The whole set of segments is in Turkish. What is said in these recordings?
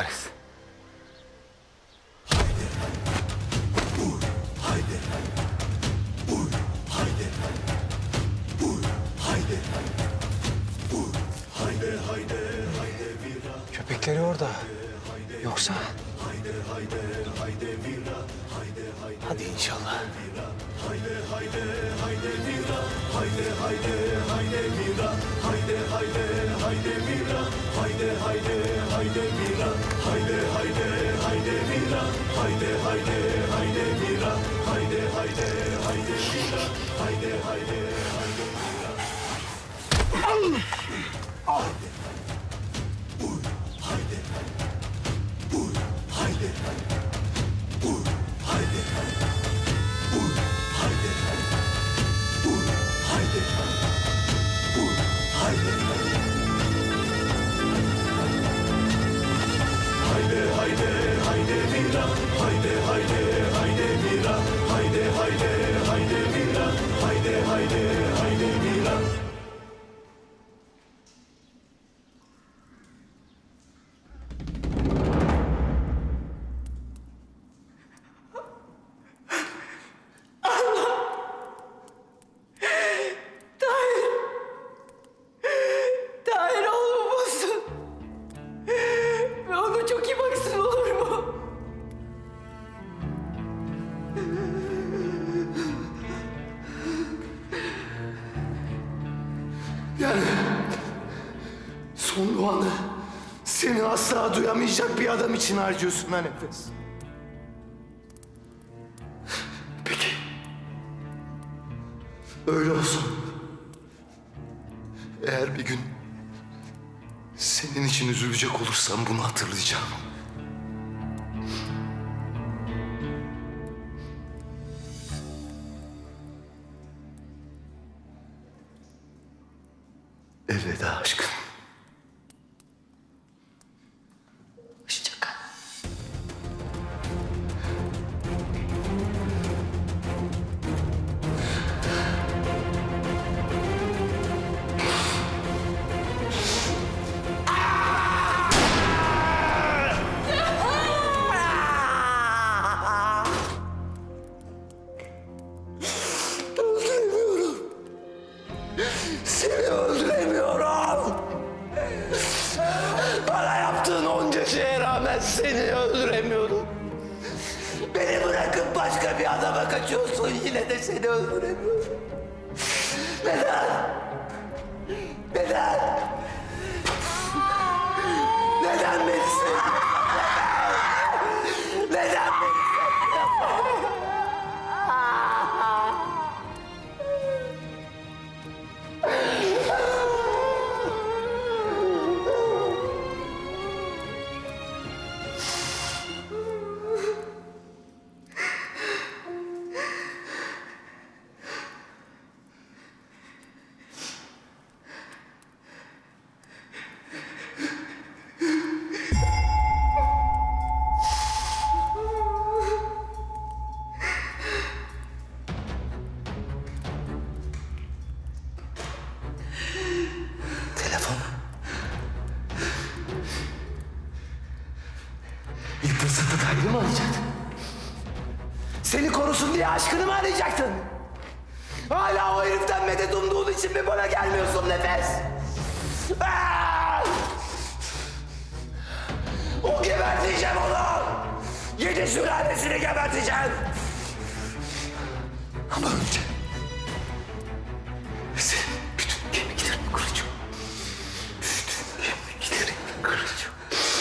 yaparız. Köpekleri orada. Yoksa? Hadi inşallah. Yani son duanı seni asla duyamayacak bir adam için harcıyorsun ha Nefes. Peki. Öyle olsun. Eğer bir gün senin için üzülecek olursam bunu hatırlayacağım. Elveda aşkım. Hoşça kal. Seni öldüremiyorum. Bana yaptığın onca şeye rağmen seni öldüremiyorum. Beni bırakıp başka bir adama kaçıyorsun, yine de seni öldüremiyorum. Neden? Neden? Neden beni sevmiyorsun? Neden beni sevmiyorsun? Telefon. İlk fırsatta Tahir'i mi arayacaktın? Seni korusun diye aşkını mı arayacaktın? Hala o heriften medet umduğun için mi bana gelmiyorsun Nefes? O geberteceğim onu! 7 sülalesini geberteceğim! Ama önce senin bütün kemiklerini kıracağım. Bütün kemiklerini kıracağım.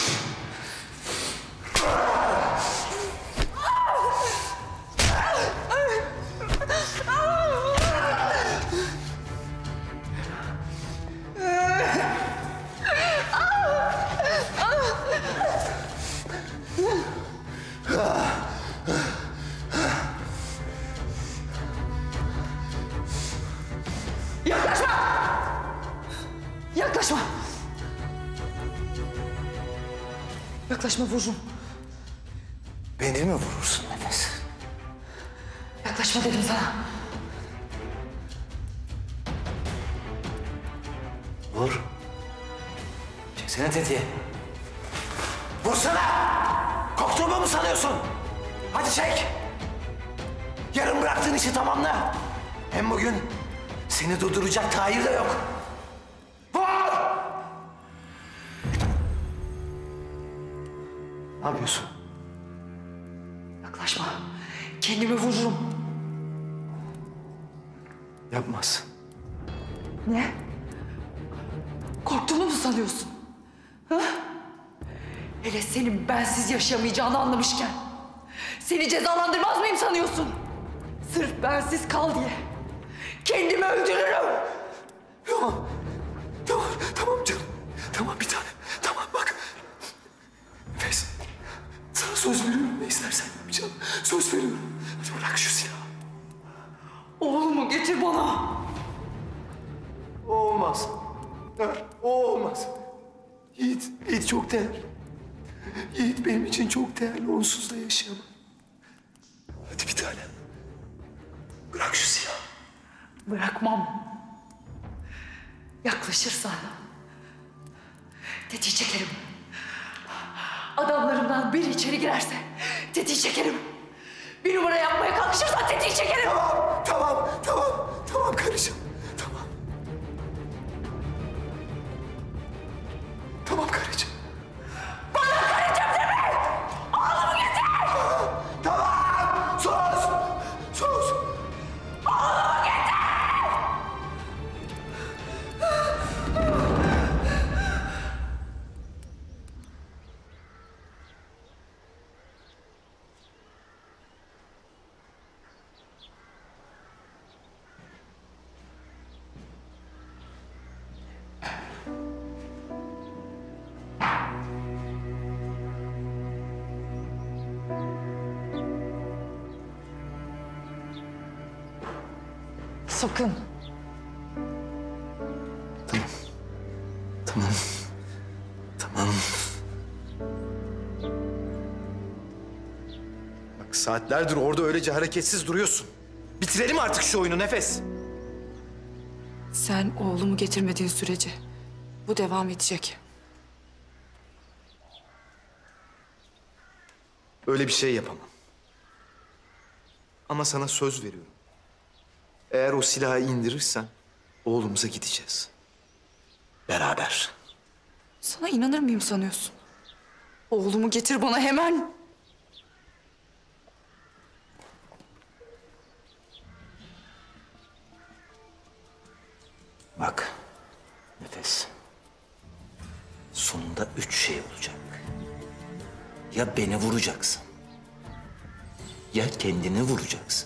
Yaklaşma! Yaklaşma! Yaklaşma, vururum. Beni mi vurursun Nefes? Yaklaşma dedim sana. Vur. Çeksene tetiğe. Vursana! Korktuğumu mu sanıyorsun? Hadi çek! Yarın bıraktığın işi tamamla. Hem bugün seni durduracak Tahir de yok. Vur! Ne yapıyorsun? Yaklaşma. Kendimi vururum. Yapmaz. Ne? Korktuğunu mu sanıyorsun? Ha? Hele senin bensiz yaşayamayacağını anlamışken seni cezalandırmaz mıyım sanıyorsun? Sırf bensiz kal diye kendimi öldürürüm. Tamam. Tamam, tamam canım. Tamam bir tane. Tamam bak. Nefes. Sana söz veriyorum. Ne istersen yapacağım. Söz veriyorum. Hadi bırak şu silahı. Oğlumu getir bana. O olmaz. Ha, o olmaz. Yiğit çok değerli. Yiğit benim için çok değerli. Onsuz da yaşayamam. Hadi bir tane. Bırak şu silahı. Bırakmam. Yaklaşırsan tetiği çekerim. Adamlarımdan biri içeri girerse tetiği çekerim. Bir numara yapmaya kalkışırsan tetiği çekerim. Tamam karıcığım. Tamam. Tamam karıcığım. Bana karıcığım deme! Oğlumu getir! Tamam. Sus. Oğlumu getir! Sakın. Tamam. Bak saatlerdir orada öylece hareketsiz duruyorsun. Bitirelim artık şu oyunu Nefes. Sen oğlumu getirmediğin sürece bu devam edecek. Öyle bir şey yapamam. Ama sana söz veriyorum. Eğer o silahı indirirsen oğlumuza gideceğiz. Beraber. Sana inanır mıyım sanıyorsun? Oğlumu getir bana hemen. Bak Nefes. Sonunda 3 şey olacak. Ya beni vuracaksın. Ya kendini vuracaksın.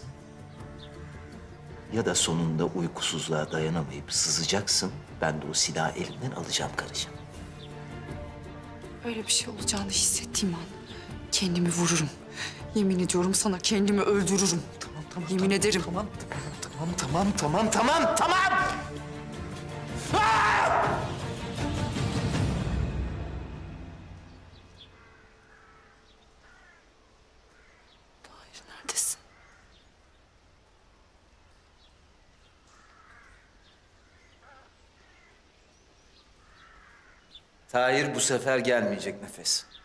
Ya da sonunda uykusuzluğa dayanamayıp sızacaksın. Ben de o silahı elimden alacağım karıcığım. Öyle bir şey olacağını hissettiğim an kendimi vururum. Yemin ediyorum sana kendimi öldürürüm. Tamam. Yemin ederim. Tamam. Tahir neredesin? Tahir bu sefer gelmeyecek Nefes.